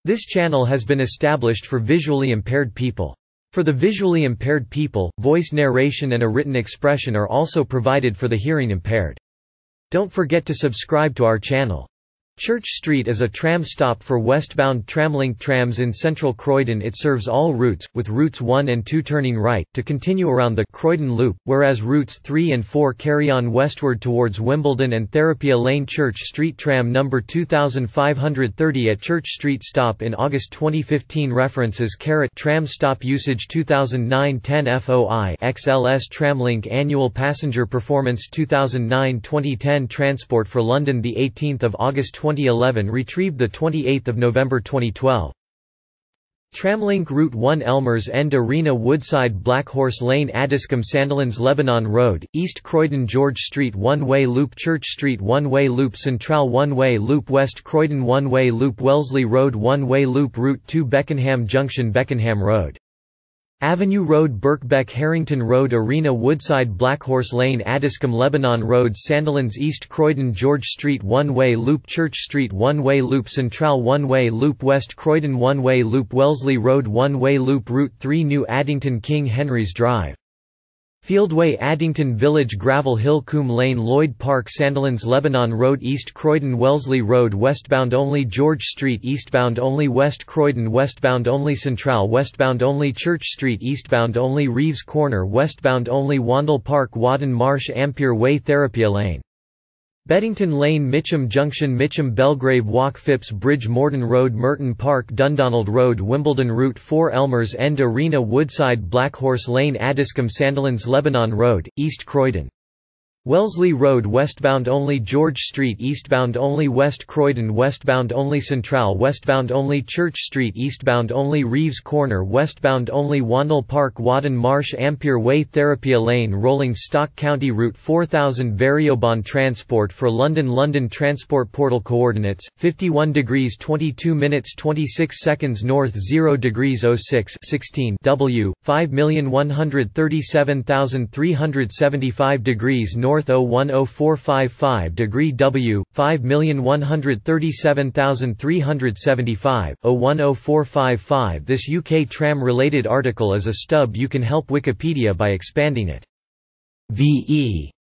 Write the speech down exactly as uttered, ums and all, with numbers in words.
This channel has been established for visually impaired people. For the visually impaired people, voice narration and a written expression are also provided for the hearing impaired. Don't forget to subscribe to our channel. Church Street is a tram stop for westbound Tramlink trams in central Croydon. It serves all routes, with routes one and two turning right, to continue around the Croydon Loop, whereas routes three and four carry on westward towards Wimbledon and Therapia Lane. Church Street tram number two thousand five hundred thirty at Church Street stop in August twenty fifteen. References: Tram stop usage two thousand nine ten F O I X L S Tramlink annual passenger performance two thousand nine twenty ten Transport for London the eighteenth of August twenty eleven, retrieved the twenty-eighth of November twenty twelve. Tramlink Route one Elmers End Arena Woodside Black Horse Lane Addiscombe Sandilands Lebanon Road, East Croydon George Street one-way loop Church Street one-way loop Central one-way loop West Croydon one-way loop Wellesley Road one-way loop Route two Beckenham Junction Beckenham Road Avenue Road Birkbeck Harrington Road Arena Woodside Blackhorse Lane Addiscombe Lebanon Road Sandilands East Croydon George Street one-way loop Church Street one-way loop Central one-way loop West Croydon one-way loop Wellesley Road one-way loop Route three New Addington King Henry's Drive Fieldway Addington Village Gravel Hill Coombe Lane Lloyd Park Sandilands Lebanon Road East Croydon Wellesley Road Westbound only George Street Eastbound only West Croydon Westbound only Central Westbound only Church Street Eastbound only Reeves Corner Westbound only Wandle Park Wadden Marsh Ampere Way Therapia Lane Beddington Lane Mitcham Junction Mitcham Belgrave Walk Phipps Bridge Morden Road Merton Park Dundonald Road Wimbledon Route four Elmers End Arena Woodside Blackhorse Lane Addiscombe Sandilands Lebanon Road, East Croydon Wellesley Road Westbound only George Street Eastbound only West Croydon Westbound only Central Westbound only Church Street Eastbound only Reeves Corner Westbound only Wandle Park Wadden Marsh Ampere Way Therapia Lane Rolling Stock County Route four thousand Variobond Transport for London London Transport Portal Coordinates, fifty-one degrees twenty-two minutes twenty-six seconds north zero degrees oh six sixteen W, five million one hundred thirty-seven thousand three hundred seventy-five degrees north North oh one oh four five five degree W, five million one hundred thirty-seven thousand three hundred seventy-five, oh one oh four five five. This U K tram-related article is a stub. You can help Wikipedia by expanding it. V E